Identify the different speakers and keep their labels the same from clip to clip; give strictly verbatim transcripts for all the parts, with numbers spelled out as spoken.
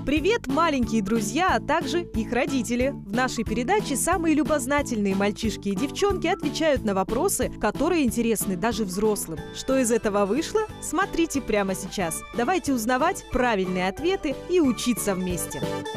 Speaker 1: Привет, маленькие друзья, а также их родители. В нашей передаче самые любознательные мальчишки и девчонки отвечают на вопросы, которые интересны даже взрослым. Что из этого вышло? Смотрите прямо сейчас. Давайте узнавать правильные ответы и учиться вместе.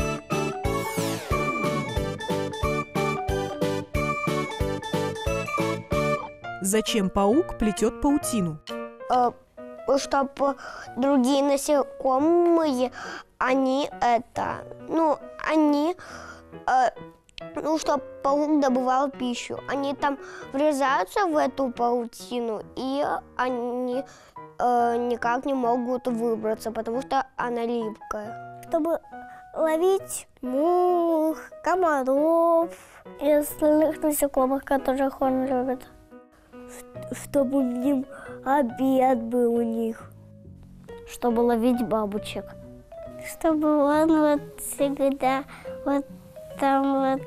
Speaker 1: Зачем паук плетет паутину?
Speaker 2: Чтобы другие насекомые, они это, ну, они, э, ну, чтобы паук добывал пищу. Они там врезаются в эту паутину, и они э, никак не могут выбраться, потому что она липкая. Чтобы ловить мух, комаров и остальных насекомых, которых он любит. Чтобы им обед был у них. Чтобы ловить бабочек. Чтобы он вот всегда вот там вот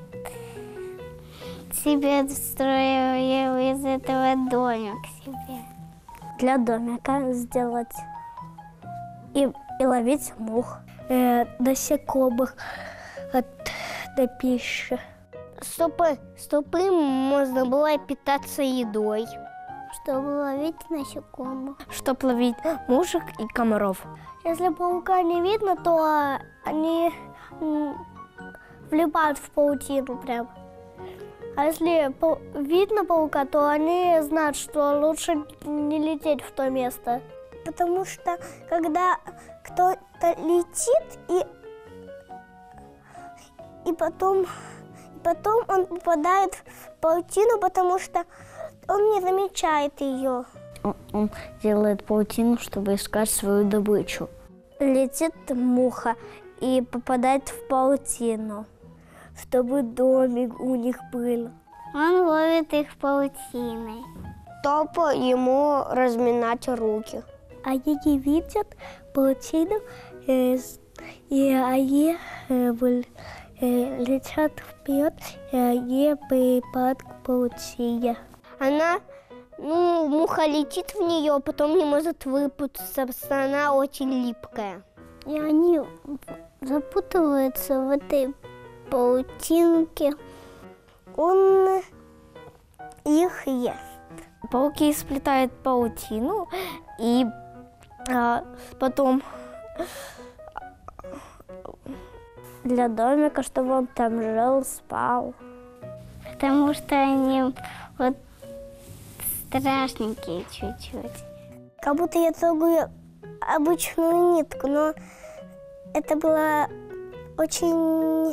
Speaker 2: себе строил из этого домик себе. Для домика сделать. И, и ловить мух. Э, насекомых от, до пищи. Чтобы, чтобы можно было питаться едой. Чтобы ловить насекомых. Чтобы ловить мушек и комаров. Если паука не видно, то они влипают в паутину прям. А если видно паука, то они знают, что лучше не лететь в то место. Потому что когда кто-то летит, и, и потом... Потом он попадает в паутину, потому что он не замечает ее. Он, он делает паутину, чтобы искать свою добычу. Летит муха и попадает в паутину, чтобы домик у них был. Он ловит их паутиной. Чтобы ему разминать руки. Они не видят паутину, и они летят вперед, и они припадают к паутине. Она, ну, муха летит в нее, потом не может выпутаться, потому что она очень липкая. И они запутываются в этой паутинке. Он их ест. Пауки сплетают паутину, и а, потом... Для домика, чтобы он там жил, спал. Потому что они вот страшненькие чуть-чуть. Как будто я трогаю обычную нитку, но это было очень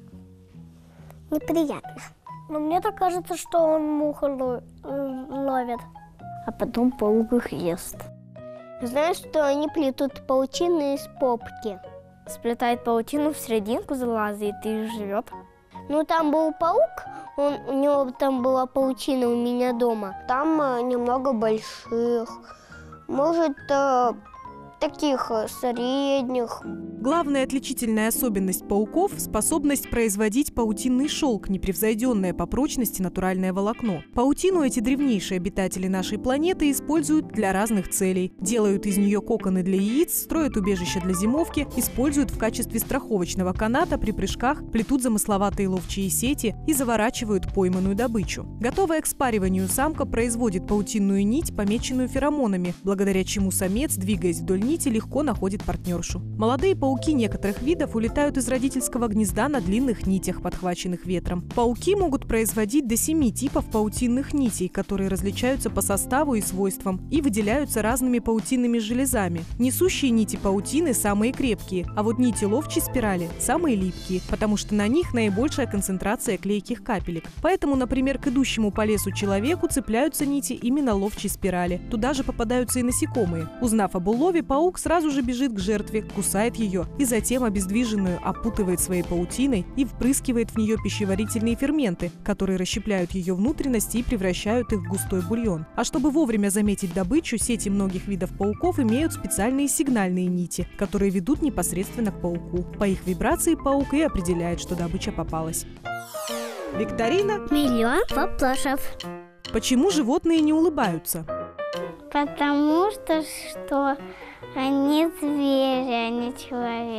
Speaker 2: неприятно. Но мне так кажется, что он муху ловит. А потом паук их ест. Знаешь, что они плетут паутину из попки? Сплетает паутину, в серединку залазит и живет. Ну, там был паук, он, у него там была паутина у меня дома. Там э, немного больших, может, э, таких э, средних.
Speaker 1: Главная отличительная особенность пауков – способность производить паутинный шелк, непревзойденное по прочности натуральное волокно. Паутину эти древнейшие обитатели нашей планеты используют для разных целей. Делают из нее коконы для яиц, строят убежища для зимовки, используют в качестве страховочного каната при прыжках, плетут замысловатые ловчие сети и заворачивают пойманную добычу. Готовая к спариванию самка производит паутинную нить, помеченную феромонами, благодаря чему самец, двигаясь вдоль нити, легко находит партнершу. Молодые пауки Пауки некоторых видов улетают из родительского гнезда на длинных нитях, подхваченных ветром. Пауки могут производить до семи типов паутинных нитей, которые различаются по составу и свойствам и выделяются разными паутинными железами. Несущие нити паутины самые крепкие, а вот нити ловчей спирали самые липкие, потому что на них наибольшая концентрация клейких капелек. Поэтому, например, к идущему по лесу человеку цепляются нити именно ловчей спирали. Туда же попадаются и насекомые. Узнав об улове, паук сразу же бежит к жертве, кусает ее и затем обездвиженную опутывает своей паутиной и впрыскивает в нее пищеварительные ферменты, которые расщепляют ее внутренности и превращают их в густой бульон. А чтобы вовремя заметить добычу, сети многих видов пауков имеют специальные сигнальные нити, которые ведут непосредственно к пауку. По их вибрации паук и определяет, что добыча попалась. Викторина
Speaker 2: «Миллион вопросов».
Speaker 1: Почему животные не улыбаются?
Speaker 2: Потому что, что они звери, а не человек.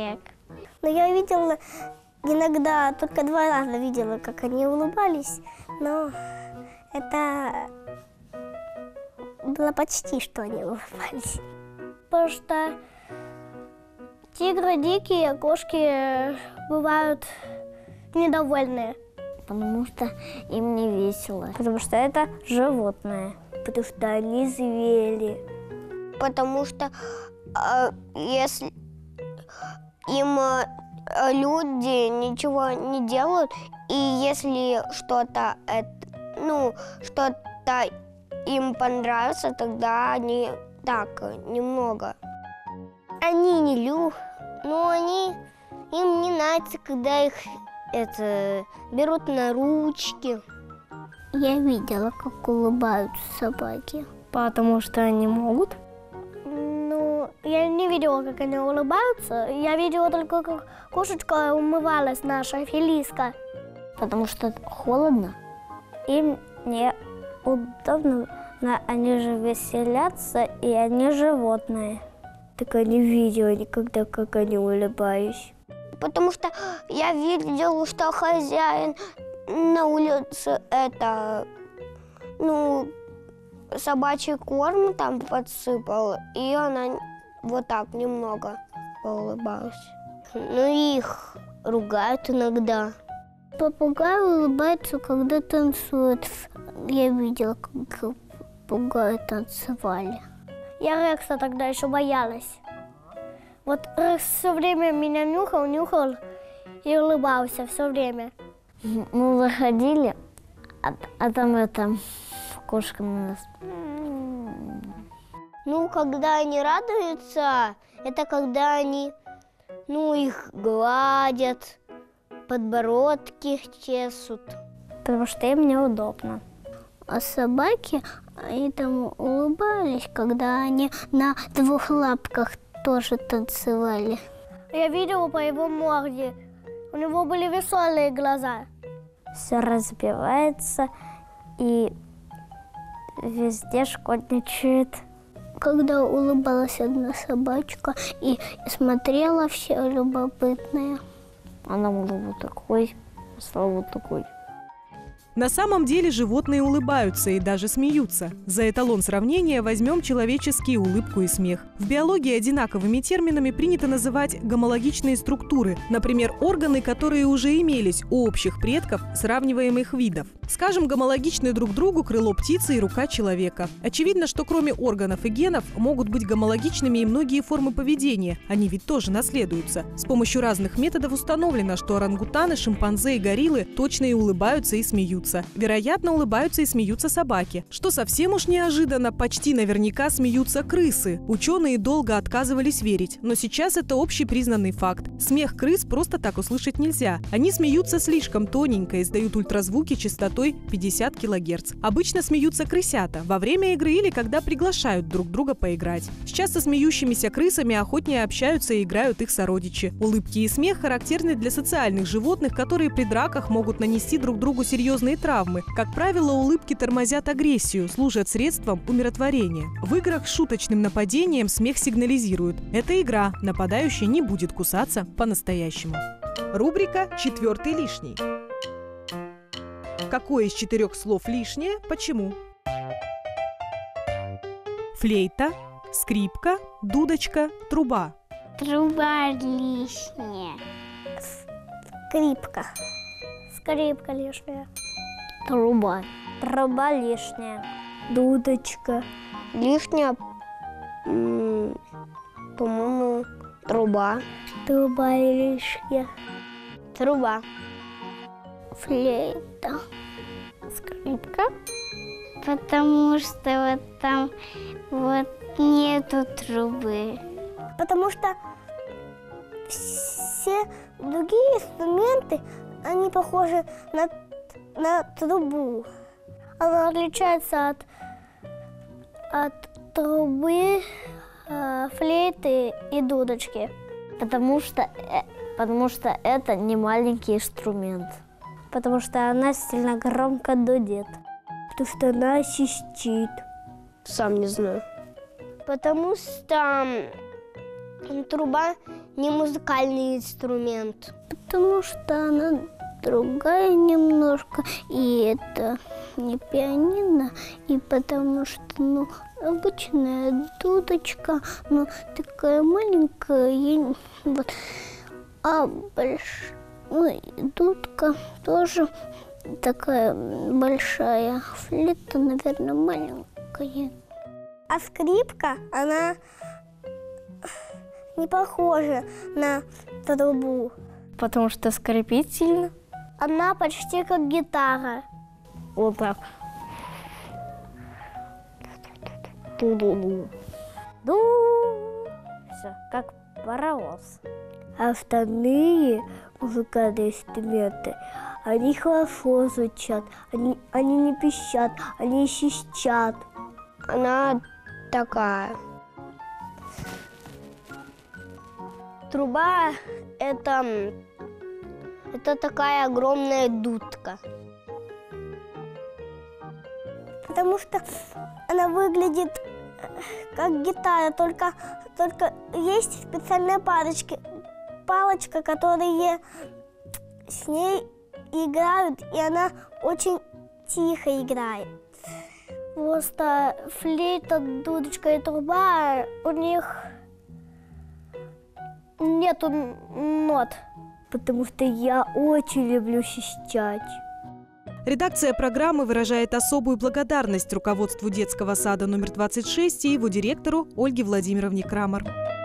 Speaker 2: Но я видела иногда, только два раза видела, как они улыбались, но это было почти, что они улыбались. Потому что тигры дикие, кошки бывают недовольные.
Speaker 3: Потому что им не весело. Потому что это животное. Потому что они звери.
Speaker 2: Потому что э, если им э, люди ничего не делают, и если что-то, э, ну, что-то им понравится, тогда они так, немного. Они не любят, но они, им не нравится, когда их это, берут на ручки.
Speaker 3: Я видела, как улыбаются собаки.
Speaker 2: Потому что они могут? Ну, я не видела, как они улыбаются. Я видела только, как кошечка умывалась, наша Фелиска.
Speaker 3: Потому что холодно. Им неудобно, они же веселятся, и они животные. Так я не видела никогда, как они улыбались.
Speaker 2: Потому что я видела, что хозяин на улице это, ну, собачий корм там подсыпал, и она вот так немного поулыбалась. Ну, их ругают иногда.
Speaker 3: Попугай улыбается, когда танцует. Я видела, как попугаи танцевали.
Speaker 2: Я Рекса тогда еще боялась. Вот Рекс все время меня нюхал, нюхал и улыбался все время.
Speaker 3: Мы выходили, а, а там это кошка на нас.
Speaker 2: Ну, когда они радуются, это когда они, ну, их гладят, подбородки чешут.
Speaker 3: Потому что им неудобно. А собаки, они там улыбались, когда они на двух лапках тоже танцевали.
Speaker 2: Я видела по его морде, у него были веселые глаза.
Speaker 3: Все разбивается и везде шкодничает. Когда улыбалась одна собачка и смотрела все любопытные. Она была вот такой, стала вот такой.
Speaker 1: На самом деле животные улыбаются и даже смеются. За эталон сравнения возьмем человеческие улыбку и смех. В биологии одинаковыми терминами принято называть гомологичные структуры, например, органы, которые уже имелись у общих предков сравниваемых видов. Скажем, гомологичны друг другу крыло птицы и рука человека. Очевидно, что кроме органов и генов могут быть гомологичными и многие формы поведения. Они ведь тоже наследуются. С помощью разных методов установлено, что орангутаны, шимпанзе и гориллы точно и улыбаются, и смеются. Вероятно, улыбаются и смеются собаки. Что совсем уж неожиданно, почти наверняка смеются крысы. Ученые долго отказывались верить, но сейчас это общепризнанный факт. Смех крыс просто так услышать нельзя. Они смеются слишком тоненько, издают ультразвуки частотой пятьдесят килогерц. Обычно смеются крысята во время игры или когда приглашают друг друга поиграть. Сейчас со смеющимися крысами охотнее общаются и играют их сородичи. Улыбки и смех характерны для социальных животных, которые при драках могут нанести друг другу серьезные травмы. Как правило, улыбки тормозят агрессию, служат средством умиротворения. В играх с шуточным нападением смех сигнализирует. Это игра, нападающий не будет кусаться по-настоящему. Рубрика «Четвертый лишний». Какое из четырех слов лишнее? Почему? Флейта, скрипка, дудочка, труба.
Speaker 3: Труба лишняя.
Speaker 2: Скрипка. Скрипка лишняя.
Speaker 3: Труба. Труба лишняя. Дудочка.
Speaker 2: Лишняя, по-моему, труба.
Speaker 3: Труба лишняя.
Speaker 2: Труба.
Speaker 3: Флейта. Скрипка. Потому что вот там вот нету трубы.
Speaker 2: Потому что все другие инструменты, они похожи на, на трубу. Она отличается от, от трубы, э, флейты и дудочки.
Speaker 3: Потому что, э, потому что это не маленький инструмент. Потому что она сильно громко дудит. Потому что она свистит.
Speaker 2: Сам не знаю. Потому что труба не музыкальный инструмент?
Speaker 3: Потому что она другая немножко, и это не пианино, и потому что, ну, обычная дудочка, ну, такая маленькая, и вот, а больш... ну, дудка тоже такая большая, флейта, наверное, маленькая.
Speaker 2: А скрипка, она не похожа на трубу.
Speaker 3: Потому что скрипит сильно.
Speaker 2: Она почти как гитара.
Speaker 3: Вот так. Ду-ду-ду. Ду. Все, как паровоз. А остальные музыкальные инструменты, они хорошо звучат, они, они не пищат, они свистят.
Speaker 2: Она такая. Труба – это, это такая огромная дудка. Потому что она выглядит как гитара, только, только есть специальные палочки, палочка, которые с ней играют, и она очень тихо играет. Просто флейта, дудочка и труба, у них нету нот.
Speaker 3: Потому что я очень люблю свистеть.
Speaker 1: Редакция программы выражает особую благодарность руководству детского сада номер двадцать шесть и его директору Ольге Владимировне Крамер.